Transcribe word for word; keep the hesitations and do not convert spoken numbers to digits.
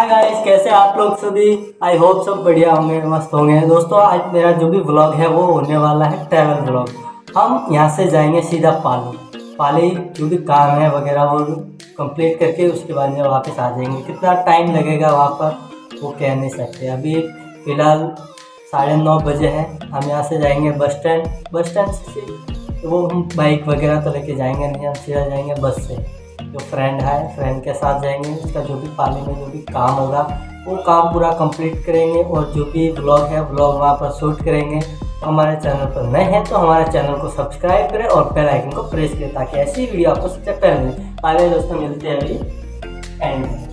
Hi guys, कैसे आप लोग सभी। आई होप सब बढ़िया होंगे, मस्त होंगे। दोस्तों आज मेरा जो भी व्लॉग है वो होने वाला है ट्रैवल व्लॉग। हम यहाँ से जाएंगे सीधा पाली। पाली जो भी काम है वगैरह वो कंप्लीट करके उसके बाद में वापस आ जाएंगे। कितना टाइम लगेगा वहाँ पर वो कह नहीं सकते। अभी फ़िलहाल साढ़े नौ बजे हैं। हम यहाँ से जाएंगे बस स्टैंड। बस स्टैंड से तो वो हम बाइक वगैरह तो लेके जाएंगे नहीं, हम सीधा जाएंगे बस से। जो फ्रेंड है फ्रेंड के साथ जाएंगे। उसका जो भी पाली में जो भी काम होगा वो काम पूरा कंप्लीट करेंगे और जो भी व्लॉग है व्लॉग वहाँ पर शूट करेंगे। हमारे चैनल पर नए हैं तो हमारे चैनल को सब्सक्राइब करें और बेल आइकन को प्रेस करें ताकि ऐसी वीडियो आपको सबसे पहले मिले। आगे दोस्तों मिलते हैं अभी एंड में।